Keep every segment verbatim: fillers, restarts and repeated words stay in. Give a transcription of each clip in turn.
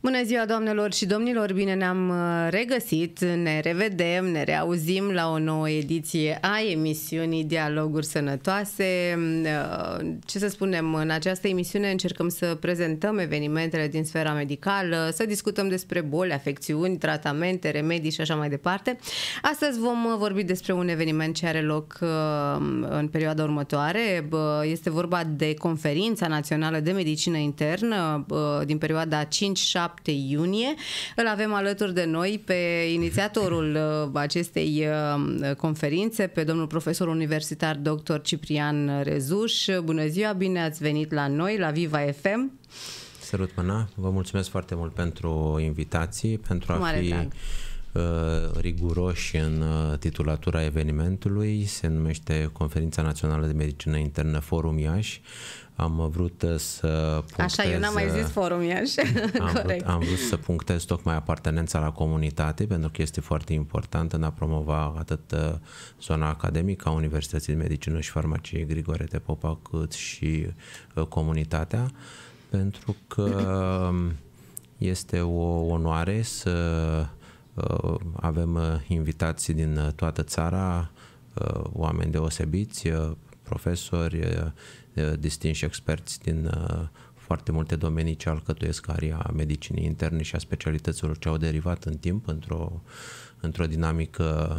Bună ziua, doamnelor și domnilor! Bine ne-am regăsit, ne revedem, ne reauzim la o nouă ediție a emisiunii Dialoguri Sănătoase. Ce să spunem, în această emisiune încercăm să prezentăm evenimentele din sfera medicală, să discutăm despre boli, afecțiuni, tratamente, remedii și așa mai departe. Astăzi vom vorbi despre un eveniment ce are loc în perioada următoare. Este vorba de Conferința Națională de Medicină Internă din perioada cinci șapte iunie. Îl avem alături de noi pe inițiatorul acestei conferințe, pe domnul profesor universitar doctor Ciprian Rezuș. Bună ziua, bine ați venit la noi, la Viva F M. Sărut mâna, vă mulțumesc foarte mult pentru invitații, pentru a Mare fi drag. riguroși în titulatura evenimentului. Se numește Conferința Națională de Medicină Internă Forum Iași. Am vrut să punctez... Așa, eu n-am mai zis Forum Iași. Am vrut, Corect. am vrut să punctez tocmai apartenența la comunitate, pentru că este foarte important în a promova atât zona academică a Universității de Medicină și Farmacie Grigore de Popa, cât și comunitatea, pentru că este o onoare să avem invitații din toată țara, oameni deosebiți, profesori, distinși experți din foarte multe domenii ce alcătuiesc aria medicinii interne și a specialităților ce au derivat în timp într-o, într-o dinamică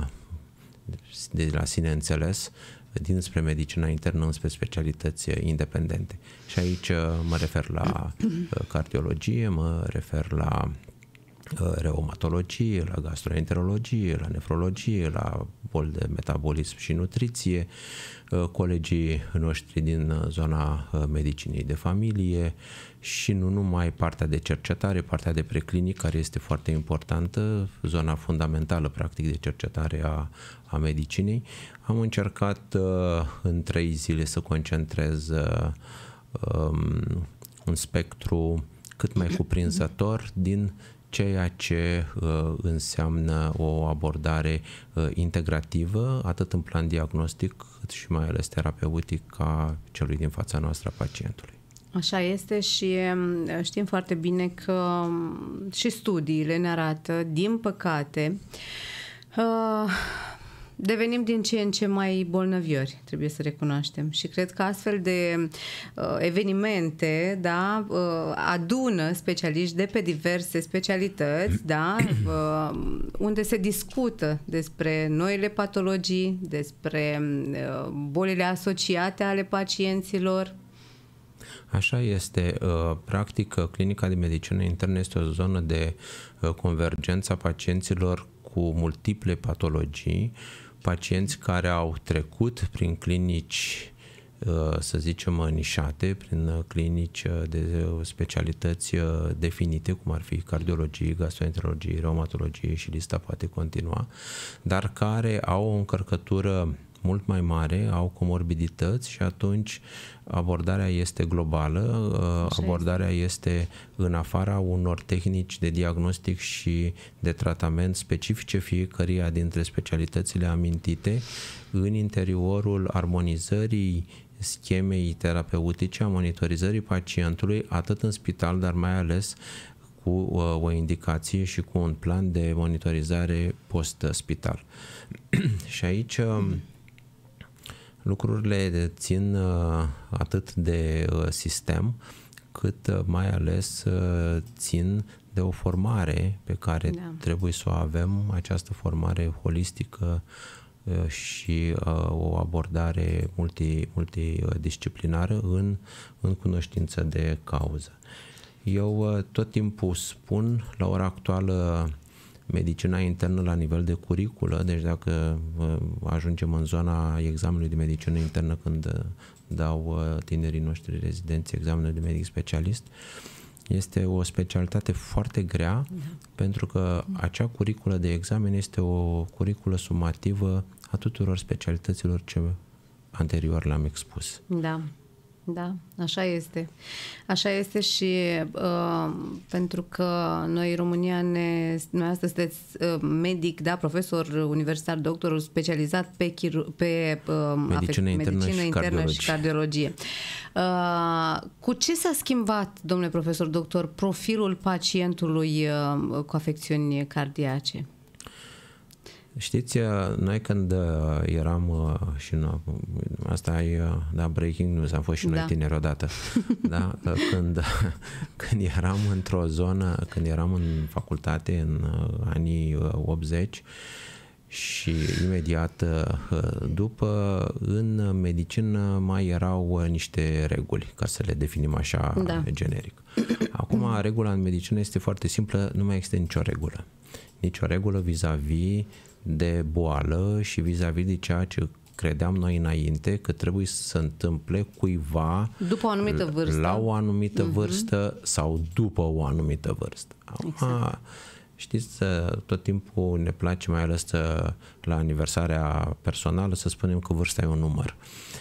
de la sine înțeles, dinspre medicina internă înspre specialități independente. Și aici mă refer la cardiologie, mă refer la reumatologie, la gastroenterologie, la nefrologie, la boli de metabolism și nutriție, colegii noștri din zona medicinii de familie și nu numai partea de cercetare, partea de preclinic, care este foarte importantă, zona fundamentală practic de cercetare a, a medicinei. Am încercat în trei zile să concentrez um, un spectru cât mai cuprinzător din ceea ce uh, înseamnă o abordare uh, integrativă, atât în plan diagnostic, cât și mai ales terapeutic a celui din fața noastră, a pacientului. Așa este și știm foarte bine că și studiile ne arată, din păcate, uh, devenim din ce în ce mai bolnăviori, trebuie să recunoaștem. Și cred că astfel de uh, evenimente, da, uh, adună specialiști de pe diverse specialități, da, uh, unde se discută despre noile patologii, despre uh, bolile asociate ale pacienților. Așa este. Practic, clinica de medicină internă este o zonă de convergență a pacienților cu multiple patologii, pacienți care au trecut prin clinici, să zicem, nișate, prin clinici de specialități definite, cum ar fi cardiologie, gastroenterologie, reumatologie și lista poate continua, dar care au o încărcătură mult mai mare, au comorbidități și atunci abordarea este globală, Așa abordarea este. este în afara unor tehnici de diagnostic și de tratament specifice fiecăruia dintre specialitățile amintite, în interiorul armonizării schemei terapeutice, a monitorizării pacientului, atât în spital, dar mai ales cu o indicație și cu un plan de monitorizare post-spital. Și aici lucrurile țin atât de sistem, cât mai ales țin de o formare pe care da. trebuie să o avem, această formare holistică și o abordare multi, multidisciplinară în, în cunoștință de cauză. Eu tot timpul spun, la ora actuală, medicina internă la nivel de curiculă, deci dacă ajungem în zona examenului de medicină internă când dau tinerii noștri rezidenți examenul de medic specialist, este o specialitate foarte grea, da. pentru că acea curiculă de examen este o curiculă sumativă a tuturor specialităților ce anterior le-am expus. Da. Da, așa este. Așa este și uh, pentru că noi în România, ne, noi astăzi sunteți uh, medic, da, profesor universitar, doctor specializat pe, chiru- pe uh, medicină, afect, internă, medicină și internă cardiologie. și cardiologie. Uh, cu ce s-a schimbat, domnule profesor doctor, profilul pacientului uh, cu afecțiuni cardiace? Știți, noi când eram și nu, asta e, da, breaking news, am fost și noi da. tineri odată, da, când, când eram într-o zonă, când eram în facultate în anii optzeci și imediat după, în medicină mai erau niște reguli, ca să le definim așa da. generic. Acum, regula în medicină este foarte simplă, nu mai există nicio regulă. Nicio regulă vis-a-vis de boală și vis-a-vis de ceea ce credeam noi înainte că trebuie să se întâmple cuiva după o anumită vârstă, la o anumită uh-huh. vârstă sau după o anumită vârstă. Exact. Știți, tot timpul ne place, mai ales la aniversarea personală, să spunem că vârsta e un număr.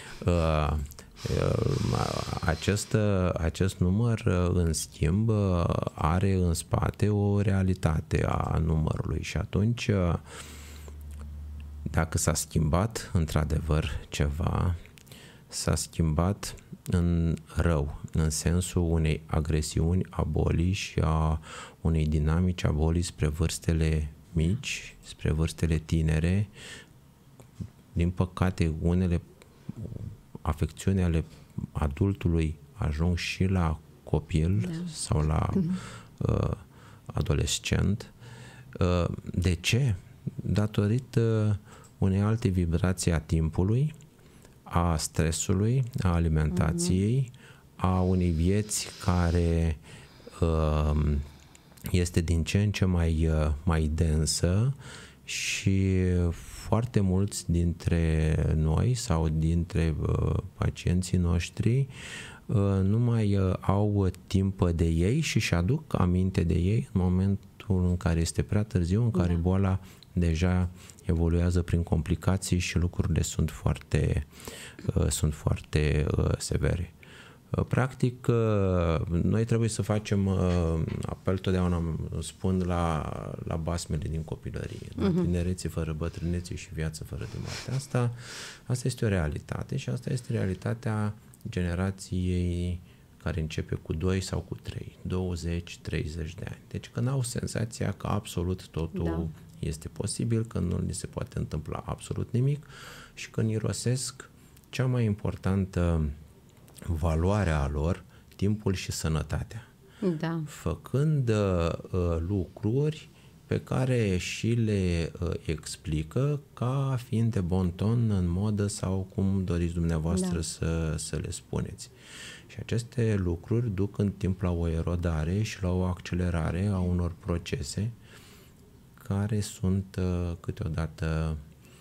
Acest, acest număr, în schimb, are în spate o realitate a numărului și atunci, dacă s-a schimbat într-adevăr ceva, s-a schimbat în rău, în sensul unei agresiuni a bolii și a unei dinamici a bolii spre vârstele mici, spre vârstele tinere. Din păcate, unele afecțiuni ale adultului ajung și la copil da. sau la uh, adolescent. Uh, de ce? Datorită unei alte vibrații a timpului, a stresului, a alimentației, uh-huh. a unei vieți care uh, este din ce în ce mai, uh, mai densă și foarte mulți dintre noi sau dintre uh, pacienții noștri uh, nu mai uh, au timp de ei și își aduc aminte de ei în momentul în care este prea târziu, în care da. boala deja evoluează prin complicații și lucrurile sunt foarte, uh, sunt foarte uh, severe. Practic, noi trebuie să facem apel, totdeauna spun, la, la basmele din copilărie. Uh-huh. Tinerețe fără bătrânețe și viață fără de moarte. Asta, asta este o realitate și asta este realitatea generației care începe cu doi sau cu trei, douăzeci, treizeci de ani. Deci când au senzația că absolut totul da. este posibil, că nu li se poate întâmpla absolut nimic și când irosesc cea mai importantă valoarea lor, timpul și sănătatea. Da. Făcând uh, lucruri pe care și le uh, explică ca fiind de bon ton, în modă sau cum doriți dumneavoastră da. să, să le spuneți. Și aceste lucruri duc în timp la o erodare și la o accelerare a unor procese care sunt uh, câteodată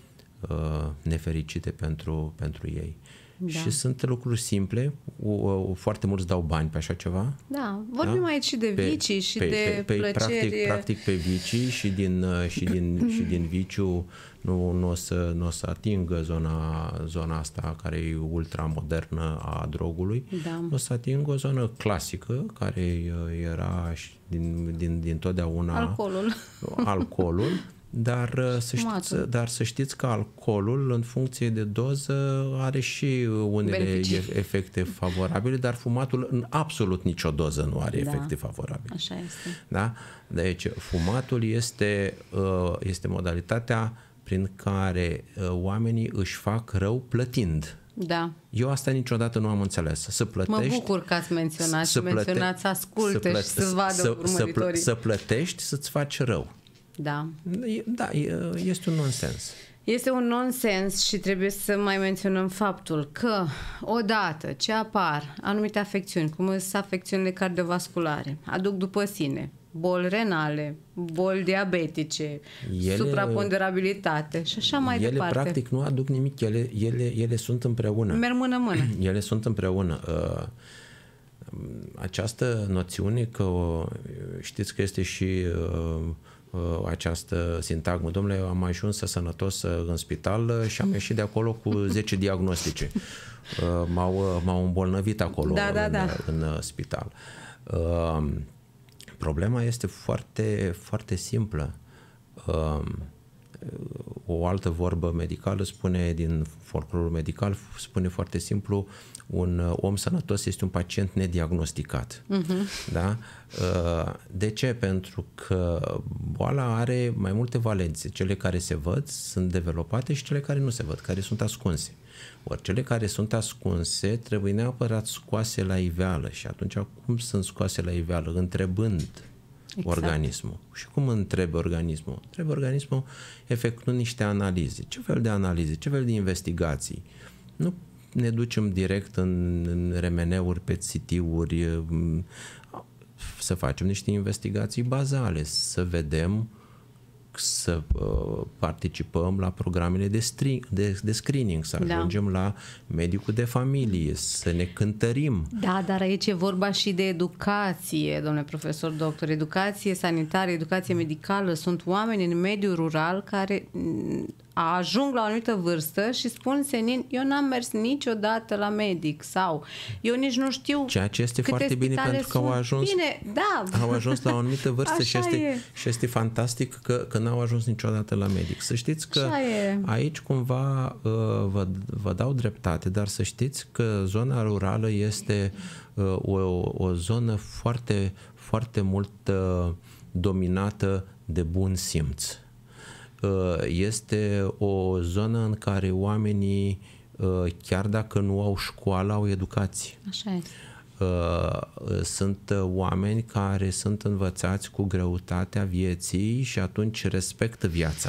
uh, nefericite pentru, pentru ei. Da. Și sunt lucruri simple, o, o, foarte mulți dau bani pe așa ceva. Da, vorbim da? aici și de vicii și pe, de pe, pe, plăceri. Practic, practic pe vicii și din, și din, și din viciu nu, nu, o să, nu o să atingă zona, zona asta care e ultramodernă a drogului. Da. O să atingă o zonă clasică care era din, din, din totdeauna alcoolul. alcoolul. Dar să, știți, dar să știți că alcoolul, în funcție de doză, are și unele beneficii. efecte favorabile, dar fumatul în absolut nicio doză nu are da. efecte favorabile. Așa este. Da? Deci fumatul este, este modalitatea prin care oamenii își fac rău plătind. Da. Eu asta niciodată nu am înțeles. Să plătești, mă bucur că ați menționat și menționat să asculte să plăte, și să vadă să, urmăritorii. Să, să plătești să-ți faci rău. Da. Da, este un nonsens. Este un nonsens și trebuie să mai menționăm faptul că odată ce apar anumite afecțiuni, cum sunt afecțiunile cardiovasculare, aduc după sine boli renale, boli diabetice, ele, supraponderabilitate și așa mai ele, departe. Ele practic nu aduc nimic, ele, ele, ele sunt împreună. Merg mână-mână. Ele sunt împreună. Această noțiune că știți că este și această sintagmă. Domnule, am ajuns sănătos în spital și am ieșit de acolo cu zece diagnostice. M-au, m-au îmbolnăvit acolo da, da, în, da. în spital. Problema este foarte, foarte simplă. O altă vorbă medicală spune, din folclorul medical, spune foarte simplu, un om sănătos este un pacient nediagnosticat. Uh-huh. Da? De ce? Pentru că boala are mai multe valențe. Cele care se văd sunt developate și cele care nu se văd, care sunt ascunse. Ori cele care sunt ascunse trebuie neapărat scoase la iveală. Și atunci cum sunt scoase la iveală? Întrebând exact. organismul. Și cum întrebe organismul? Trebuie organismul efectuând niște analize. Ce fel de analize? Ce fel de investigații? Nu ne ducem direct în, în remeneuri, pe C T-uri, să facem niște investigații bazale, să vedem, să uh, participăm la programele de, string, de, de screening, să ajungem da. la medicul de familie, să ne cântărim. Da, dar aici e vorba și de educație, domnule profesor doctor, educație sanitară, educație medicală. Sunt oameni în mediul rural care ajung la o anumită vârstă și spun senin, eu n-am mers niciodată la medic sau eu nici nu știu. Ceea ce este foarte bine pentru că au ajuns, bine, da. au ajuns la o anumită vârstă și este, e. și este fantastic că, că n-au ajuns niciodată la medic. Să știți că aici cumva vă, vă dau dreptate, dar să știți că zona rurală este o, o zonă foarte, foarte mult dominată de bun simț. Este o zonă în care oamenii, chiar dacă nu au școală, au educație. Așa e. Sunt oameni care sunt învățați cu greutatea vieții și atunci respectă viața.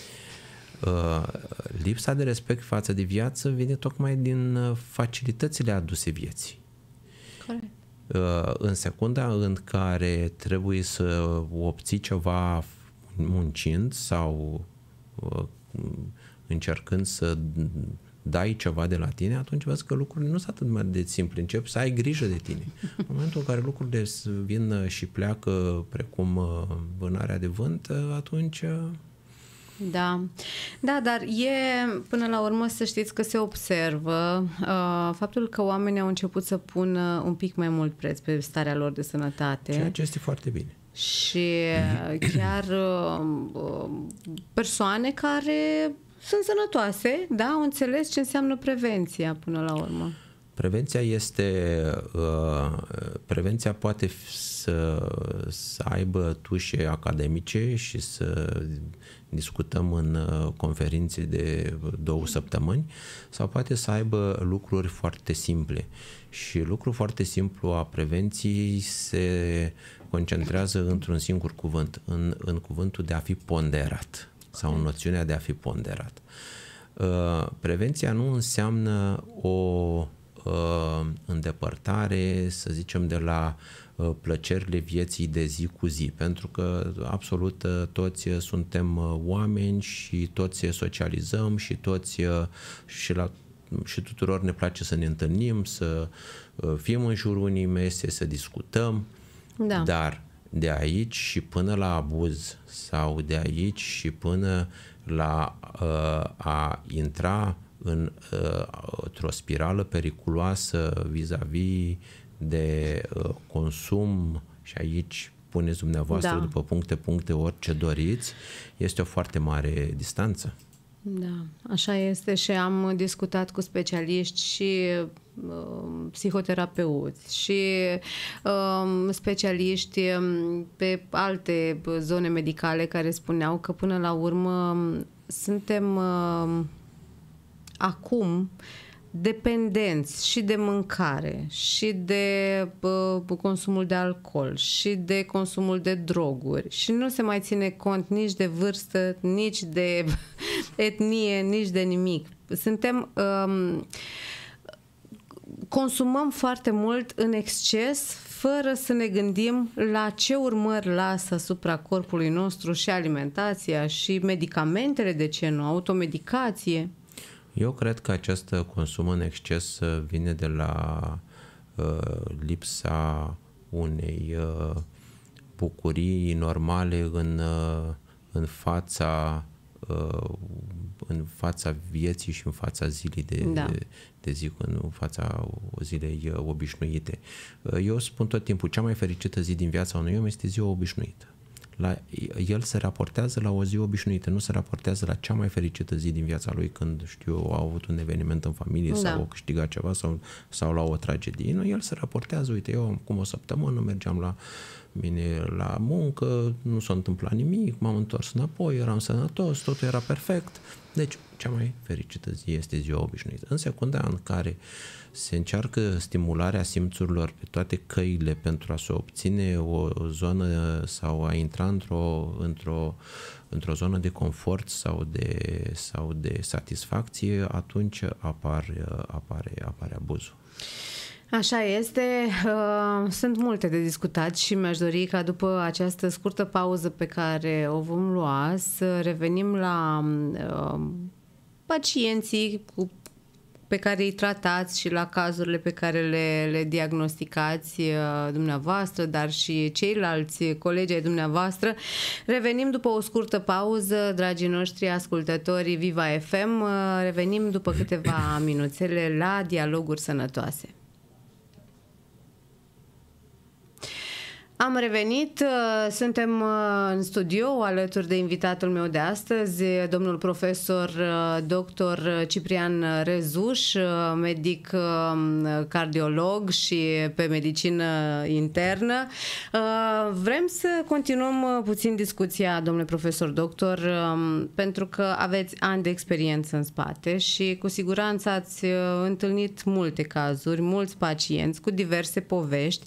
Lipsa de respect față de viață vine tocmai din facilitățile aduse vieții. Corect. În secunda în care trebuie să obții ceva muncind sau uh, încercând să dai ceva de la tine, atunci vezi că lucrurile nu sunt atât mai de simple. Începi să ai grijă de tine. În momentul în care lucrurile vin și pleacă precum vânarea de vânt, atunci... Da, da, dar e, până la urmă, să știți că se observă uh, faptul că oamenii au început să pună un pic mai mult preț pe starea lor de sănătate. Ceea ce este foarte bine. Și chiar uh, persoane care sunt sănătoase, da, au înțeles ce înseamnă prevenția până la urmă. Prevenția este, uh, prevenția poate să, să aibă tușe academice și să discutăm în conferințe de două săptămâni sau poate să aibă lucruri foarte simple. Și lucrul foarte simplu a prevenției se concentrează într-un singur cuvânt, în, în cuvântul de a fi ponderat sau în noțiunea de a fi ponderat. Uh, prevenția nu înseamnă o uh, îndepărtare, să zicem, de la uh, plăcerile vieții de zi cu zi, pentru că absolut uh, toți suntem uh, oameni și toți socializăm și toți uh, și la și tuturor ne place să ne întâlnim, să uh, fim în jurul unei mese, să discutăm, da. Dar de aici și până la abuz sau de aici și până la uh, a intra în, uh, într-o spirală periculoasă vis-a-vis de uh, consum și aici puneți dumneavoastră da. După puncte, puncte, orice doriți, este o foarte mare distanță. Da, așa este și am discutat cu specialiști și uh, psihoterapeuți și uh, specialiști pe alte zone medicale care spuneau că până la urmă suntem uh, acum dependenți și de mâncare și de uh, consumul de alcool și de consumul de droguri și nu se mai ține cont nici de vârstă, nici de etnie, nici de nimic. Suntem um, consumăm foarte mult în exces fără să ne gândim la ce urmări lasă asupra corpului nostru și alimentația și medicamentele, de ce nu, automedicație. Eu cred că acest consum în exces vine de la uh, lipsa unei uh, bucurii normale în, în fața în fața vieții și în fața zilei de, da. de, de zi, în fața zilei obișnuite. Eu spun tot timpul, cea mai fericită zi din viața unui om este ziua obișnuită. La, el se raportează la o zi obișnuită, nu se raportează la cea mai fericită zi din viața lui când, știu eu, a avut un eveniment în familie, da. sau a câștigat ceva sau, sau la o tragedie. Nu, el se raportează, uite, eu acum o săptămână mergeam la mine la muncă, nu s-a întâmplat nimic, m-am întors înapoi, eram sănătos, totul era perfect. Deci, cea mai fericită zi este ziua obișnuită. În secunda în care se încearcă stimularea simțurilor pe toate căile pentru a se obține o zonă sau a intra într-o, într-o, într-o zonă de confort sau de, sau de satisfacție, atunci apar, apare, apare abuzul. Așa este. Sunt multe de discutat și mi-aș dori ca după această scurtă pauză pe care o vom lua să revenim la pacienții cu pe care îi tratați și la cazurile pe care le, le diagnosticați dumneavoastră, dar și ceilalți colegi ai dumneavoastră. Revenim după o scurtă pauză, dragii noștri ascultători Viva F M, revenim după câteva minuțele la Dialoguri Sănătoase. Am revenit, suntem în studio alături de invitatul meu de astăzi, domnul profesor doctor Ciprian Rezuș, medic cardiolog și pe medicină internă. Vrem să continuăm puțin discuția, domnule profesor doctor, pentru că aveți ani de experiență în spate și cu siguranță ați întâlnit multe cazuri, mulți pacienți cu diverse povești.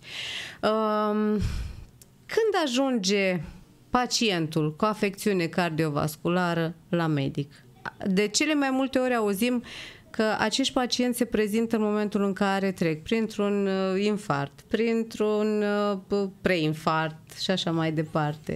Când ajunge pacientul cu afecțiune cardiovasculară la medic? De cele mai multe ori auzim că acești pacienți se prezintă în momentul în care trec printr-un infarct, printr-un preinfarct și așa mai departe.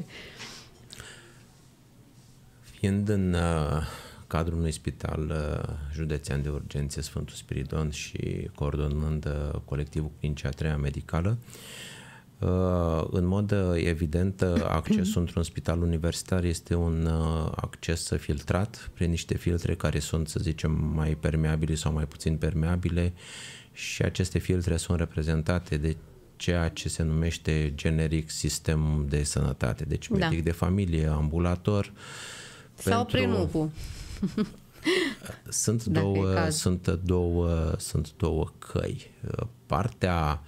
Fiind în cadrul unui spital județean de urgențe Sfântul Spiridon și coordonând colectivul Clinicii a treia medicală, în mod evident, accesul într-un spital universitar este un acces filtrat prin niște filtre care sunt, să zicem, mai permeabile sau mai puțin permeabile și aceste filtre sunt reprezentate de ceea ce se numește generic sistem de sănătate. Deci medic da. de familie, ambulator. Sau pentru... prin U P U. Sunt două, sunt, două, sunt două căi. Partea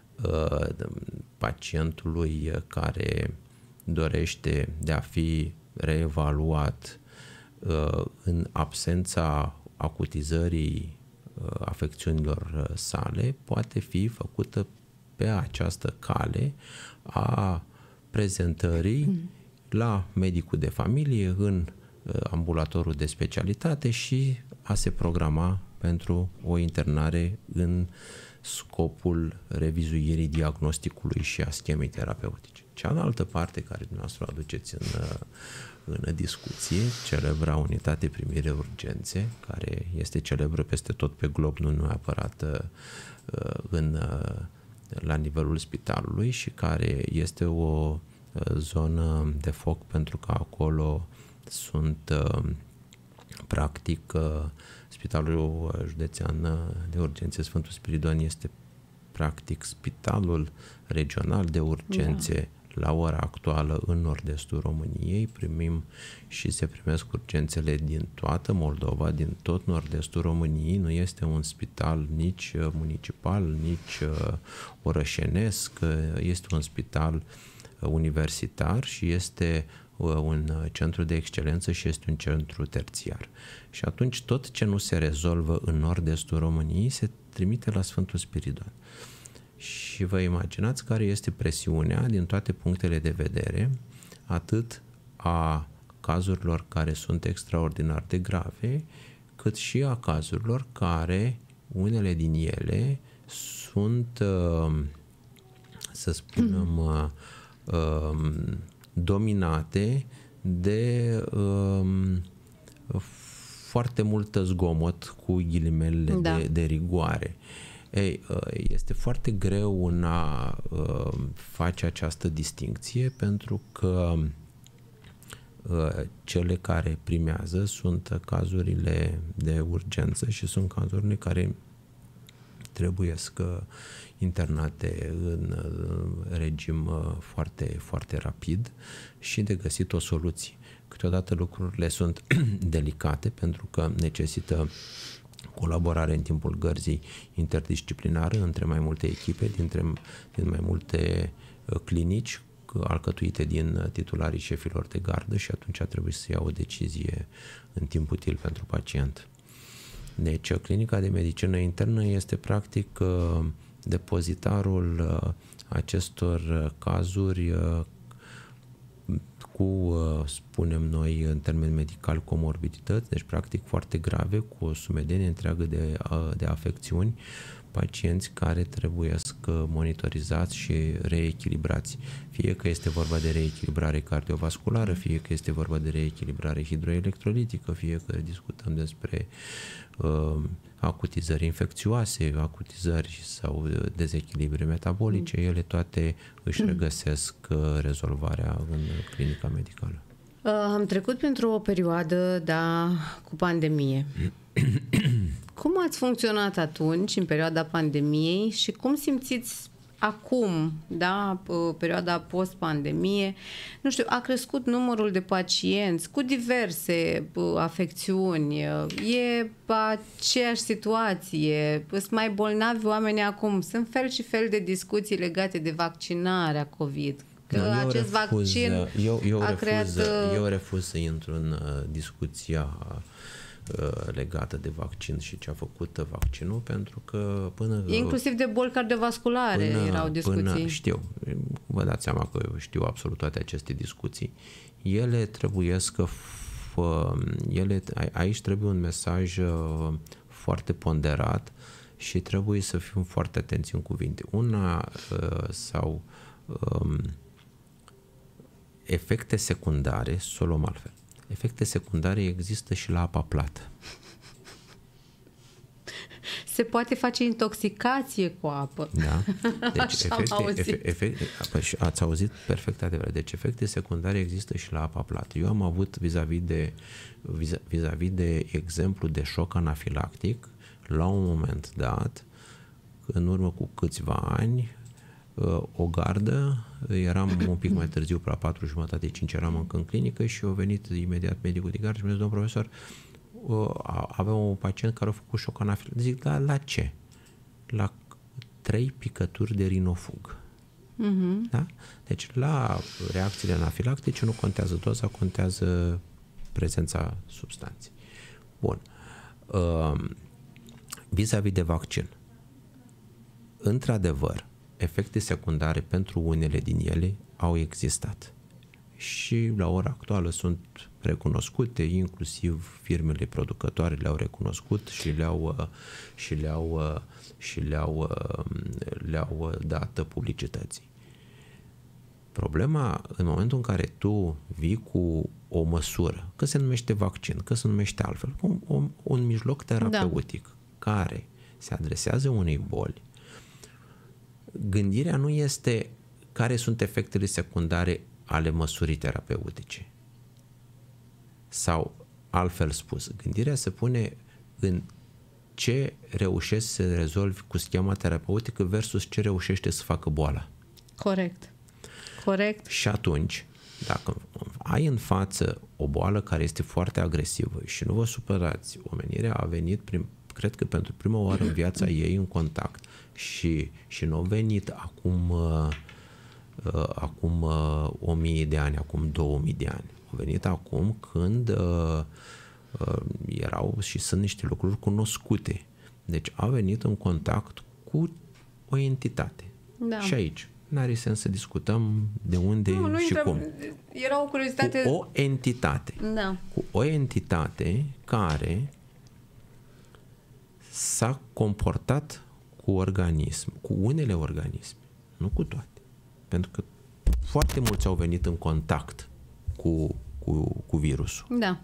pacientului care dorește de a fi reevaluat în absența acutizării afecțiunilor sale poate fi făcută pe această cale a prezentării la medicul de familie în ambulatorul de specialitate și a se programa pentru o internare în scopul revizuirii diagnosticului și a schemei terapeutice. Cealaltă parte care dumneavoastră o aduceți în, în discuție, celebra unitate primire urgențe, care este celebră peste tot pe glob, nu neapărat în, la nivelul spitalului și care este o zonă de foc pentru că acolo sunt practic Spitalul Județean de Urgențe Sfântul Spiridon este practic spitalul regional de urgențe da. la ora actuală în nord-estul României. Primim și se primesc urgențele din toată Moldova, din tot nord-estul României. Nu este un spital nici municipal, nici orășenesc, este un spital universitar și este un centru de excelență și este un centru terțiar. Și atunci tot ce nu se rezolvă în nord-estul României se trimite la Sfântul Spiridon. Și vă imaginați care este presiunea din toate punctele de vedere, atât a cazurilor care sunt extraordinar de grave, cât și a cazurilor care, unele din ele, sunt, să spunem, dominate de um, foarte mult zgomot cu ghilimelele da. de, de rigoare. Ei, este foarte greu în a face această distincție pentru că cele care primează sunt cazurile de urgență și sunt cazurile care trebuie să internate în regim foarte, foarte rapid și de găsit o soluție. Câteodată lucrurile sunt delicate pentru că necesită colaborare în timpul gărzii interdisciplinară între mai multe echipe, dintre, din mai multe clinici alcătuite din titularii șefilor de gardă și atunci trebuie să ia o decizie în timp util pentru pacient. Deci, clinica de medicină internă este practic depozitarul acestor cazuri cu, spunem noi, în termeni medical, comorbidități, deci practic foarte grave, cu o sumedenie întreagă de, de afecțiuni, pacienți care trebuie să monitorizați și reechilibrați. Fie că este vorba de reechilibrare cardiovasculară, fie că este vorba de reechilibrare hidroelectrolitică, fie că discutăm despre uh, acutizări infecțioase, acutizări sau dezechilibre metabolice, ele toate își regăsesc uh, rezolvarea în clinica medicală. Uh, am trecut printr-o perioadă, da, cu pandemie. Cum ați funcționat atunci, în perioada pandemiei, și cum simțiți acum, da, perioada post-pandemie? Nu știu, a crescut numărul de pacienți cu diverse afecțiuni, e aceeași situație, sunt mai bolnavi oamenii acum, sunt fel și fel de discuții legate de vaccinarea COVID. Că eu acest refuz, vaccin eu, eu a refuz, creat... Eu refuz să intru în uh, discuția uh, legată de vaccin și ce a făcut vaccinul, pentru că până... Inclusiv de boli cardiovasculare până, erau discuții. Până, știu, vă dați seama că eu știu absolut toate aceste discuții. Ele trebuie să... Ele, aici trebuie un mesaj uh, foarte ponderat și trebuie să fim foarte atenți în cuvinte. Una uh, sau... Um, efecte secundare, să o luăm altfel. Efecte secundare există și la apa plată. Se poate face intoxicație cu apă. Da. Deci efecte, auzit. Efecte, efecte, ați auzit perfect adevărat. Deci efecte secundare există și la apa plată. Eu am avut vis-a-vis de, vis-a-vis de exemplu de șoc anafilactic la un moment dat, în urmă cu câțiva ani, o gardă, eram un pic mai târziu, pe la patru jumătate, cinci eram încă în clinică și a venit imediat medicul de gardă și mi-a zis, domnul profesor, avea un pacient care a făcut șoc anafilactic. Zic, la, la ce? La trei picături de rinofug. Uh-huh. Da? Deci la reacțiile anafilactice nu contează doza, contează prezența substanței. Bun. Uh, vis-a-vis de vaccin. Într-adevăr, efecte secundare pentru unele din ele au existat și la ora actuală sunt recunoscute, inclusiv firmele producătoare le-au recunoscut și le-au și le-au și le-au le-au dat publicității. Problema, în momentul în care tu vii cu o măsură, că se numește vaccin, că se numește altfel, un, un, un mijloc terapeutic, da, care se adresează unei boli, gândirea nu este care sunt efectele secundare ale măsurii terapeutice. Sau, altfel spus, gândirea se pune în ce reușești să rezolvi cu schema terapeutică versus ce reușește să facă boala. Corect. Corect. Și atunci, dacă ai în față o boală care este foarte agresivă și nu vă supărați, omenirea a venit, prim, cred că pentru prima oară în viața ei în contact și, și nu a venit acum, uh, uh, acum uh, o mie de ani, acum două mii de ani. A venit acum când uh, uh, erau și sunt niște lucruri cunoscute. Deci a venit în contact cu o entitate. Da. Și aici n-are sens să discutăm de unde nu, nu și intrăm, cum. Era o curiozitate. Cu o entitate. Da. Cu o entitate care s-a comportat cu organism, cu unele organisme, nu cu toate. Pentru că foarte mulți au venit în contact cu, cu, cu virusul. Da.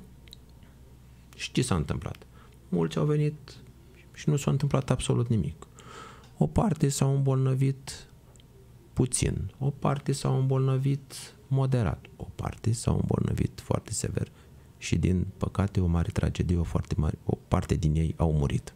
Și ce s-a întâmplat? Mulți au venit și nu s-a întâmplat absolut nimic. o parte s-au îmbolnăvit puțin, o parte s-au îmbolnăvit moderat, o parte s-au îmbolnăvit foarte sever și din păcate o mare tragedie, o foarte mare, o parte din ei au murit.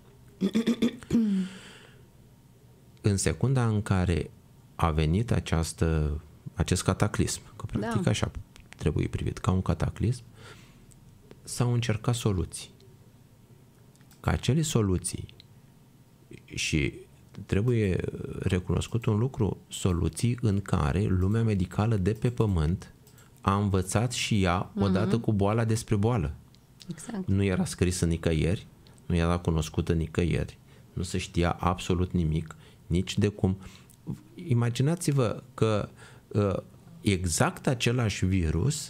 În secunda în care a venit această, acest cataclism, că practic da. Așa trebuie privit, ca un cataclism, s-au încercat soluții. Ca acele soluții, și trebuie recunoscut un lucru, soluții în care lumea medicală de pe pământ a învățat și ea odată mm-hmm. cu boala despre boală. Exact. Nu era scrisă nicăieri, nu era cunoscută nicăieri, nu se știa absolut nimic, nici de cum. Imaginați-vă că exact același virus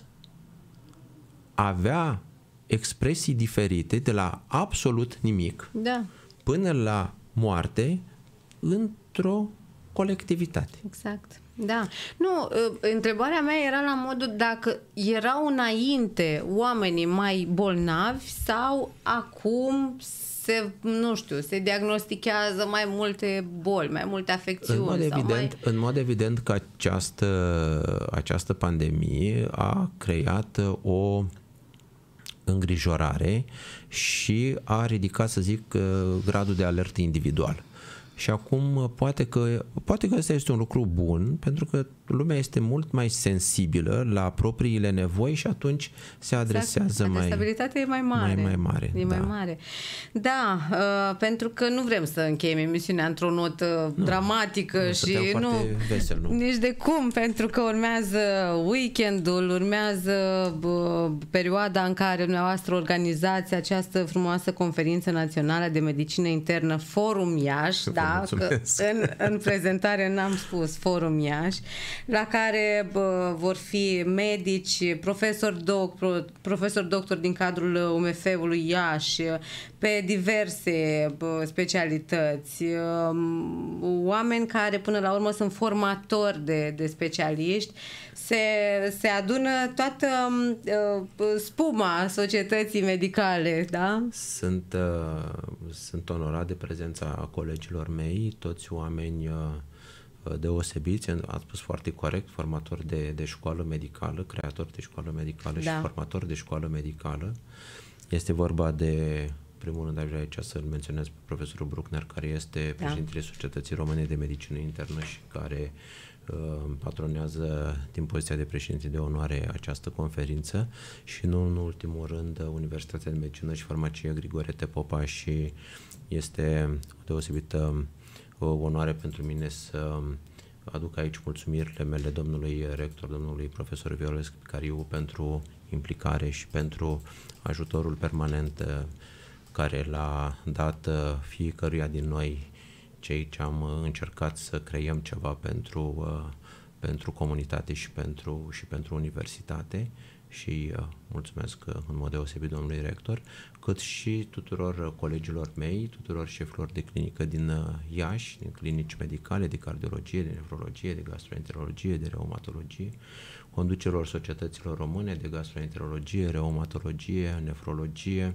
avea expresii diferite de la absolut nimic da. Până la moarte într-o colectivitate. Exact. Da. Nu, întrebarea mea era la modul dacă erau înainte oamenii mai bolnavi sau acum se, nu știu, se diagnostichează mai multe boli, mai multe afecțiuni. În mod evident, mai... în mod evident că această, această pandemie a creat o îngrijorare și a ridicat, să zic, gradul de alertă individual. Și acum poate că, poate că ăsta este un lucru bun, pentru că lumea este mult mai sensibilă la propriile nevoi și atunci se adresează exact. mai... Adresabilitatea e mai mare. Mai, mai mare. E da. mai mare. Da, uh, pentru că nu vrem să încheiem emisiunea într-o notă nu, dramatică nu, și nu, vesel, nu nici de cum, pentru că urmează weekendul, urmează uh, perioada în care dumneavoastră organizați această frumoasă conferință națională de medicină internă, Forum Iași, da, că în, în prezentare n-am spus Forum Iași, la care bă, vor fi medici, profesori doctor, profesori doctor din cadrul U M F-ului Iași, pe diverse bă, specialități, oameni care până la urmă sunt formatori de, de specialiști. Se, se adună toată uh, spuma societății medicale, da? Sunt, uh, sunt onorat de prezența colegilor mei, toți oameni uh, deosebiți, ați spus foarte corect, formatori de, de școală medicală, creatori de școală medicală da. și formatori de școală medicală. Este vorba de, primul rând, aș vrea aici să-l menționez pe profesorul Bruckner, care este președintele da. Societății Române de Medicină Internă și care patronează din poziția de președinte de onoare această conferință și nu în ultimul rând Universitatea de Medicină și Farmacie Grigore Popa, și este o deosebită onoare pentru mine să aduc aici mulțumirile mele domnului rector, domnului profesor Viorel Cariu, pentru implicare și pentru ajutorul permanent care l-a dat fiecăruia din noi, cei ce am încercat să creăm ceva pentru, uh, pentru comunitate și pentru, și pentru universitate, și uh, mulțumesc uh, în mod deosebit domnului rector, cât și tuturor colegilor mei, tuturor șefilor de clinică din uh, Iași, din clinici medicale, de cardiologie, de nefrologie, de gastroenterologie, de reumatologie, conducerilor societăților române de gastroenterologie, reumatologie, nefrologie,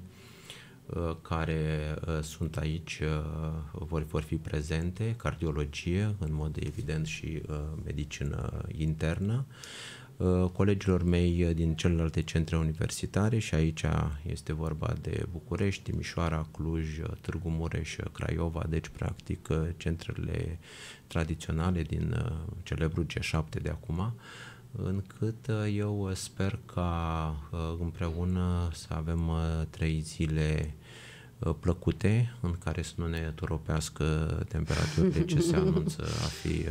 care sunt aici, vor, vor fi prezente, cardiologie, în mod evident, și medicină internă, colegilor mei din celelalte centre universitare, și aici este vorba de București, Timișoara, Cluj, Târgu Mureș, Craiova, deci practic centrele tradiționale din celebrul G șapte de acum, încât eu sper ca împreună să avem trei zile plăcute, în care să nu ne toropească temperaturile ce se anunță a fi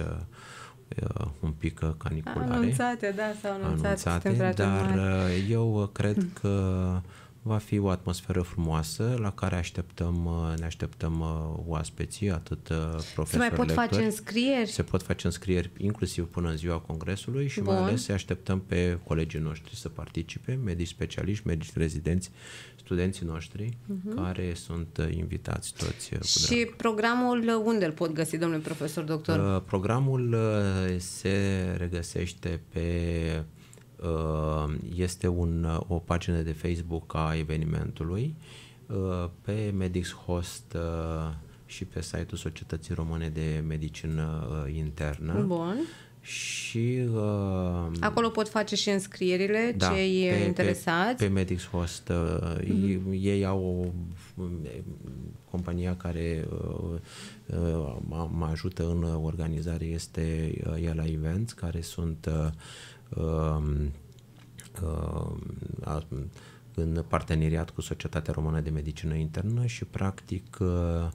un pic caniculare. Anunțate, da, s-au anunțat anunțate, dar mari. Eu cred că va fi o atmosferă frumoasă la care așteptăm, ne așteptăm oaspeții, atât profesori, se mai pot lectori, face înscrieri? Se pot face înscrieri inclusiv până în ziua congresului și Bun. mai ales să așteptăm pe colegii noștri să participe, medici specialiști, medici rezidenți, studenții noștri, uh-huh. care sunt invitați toți. Și drag. Programul unde îl pot găsi, domnule profesor doctor? Programul se regăsește pe este un, o pagină de Facebook a evenimentului, pe Medics Host și pe site-ul Societății Române de Medicină Internă. Bun. Și uh, acolo pot face și înscrierile, da, cei pe, interesați. Pe, pe Medics Host uh, mm-hmm. ei au o compania care uh, uh, mă ajută în organizare, este uh, Ela Events, care sunt uh, uh, uh, în parteneriat cu Societatea Română de Medicină Internă și practic uh,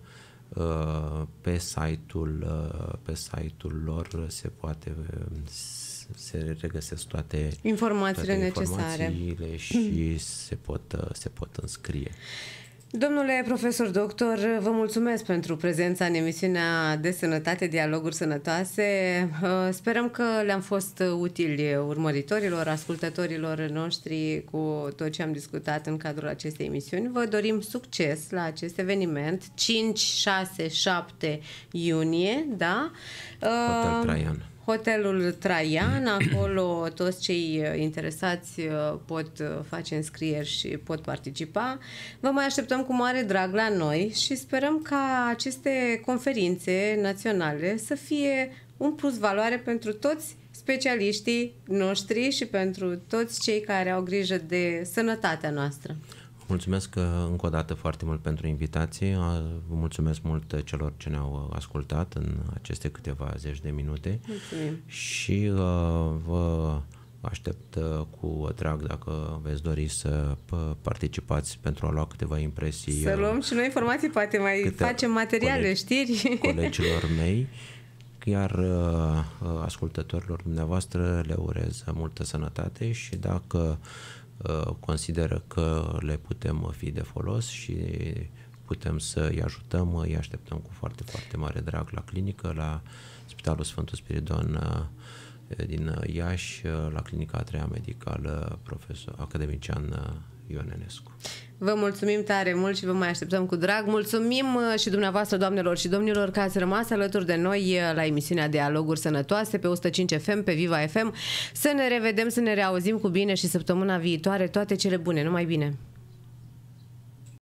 pe site-ul pe site-ul lor se poate se regăsesc toate informațiile toate necesare informațiile și se pot se pot înscrie. Domnule profesor doctor, vă mulțumesc pentru prezența în emisiunea de sănătate, Dialoguri Sănătoase. Sperăm că le-am fost utili urmăritorilor, ascultătorilor noștri cu tot ce am discutat în cadrul acestei emisiuni. Vă dorim succes la acest eveniment, cinci, șase, șapte iunie, da? Hotel Traian. Hotelul Traian, acolo toți cei interesați pot face înscrieri și pot participa. Vă mai așteptăm cu mare drag la noi și sperăm ca aceste conferințe naționale să fie un plus valoare pentru toți specialiștii noștri și pentru toți cei care au grijă de sănătatea noastră. Mulțumesc încă o dată foarte mult pentru invitație. Vă mulțumesc mult celor ce ne-au ascultat în aceste câteva zeci de minute. Mulțumim. Și uh, vă aștept cu drag dacă veți dori să participați pentru a lua câteva impresii. Să luăm și noi informații, poate mai facem materiale, colegi, știri. Colegilor mei. Iar uh, ascultătorilor dumneavoastră le urez multă sănătate și dacă consideră că le putem fi de folos și putem să îi ajutăm, îi așteptăm cu foarte, foarte mare drag la clinică, la Spitalul Sfântul Spiridon din Iași, la clinica a treia medicală, profesor academician Ion Enescu. Vă mulțumim tare mult și vă mai așteptăm cu drag. Mulțumim și dumneavoastră, doamnelor și domnilor, că ați rămas alături de noi la emisiunea Dialoguri Sănătoase pe o sută cinci F M, pe Viva F M. Să ne revedem, să ne reauzim cu bine și săptămâna viitoare. Toate cele bune, numai bine!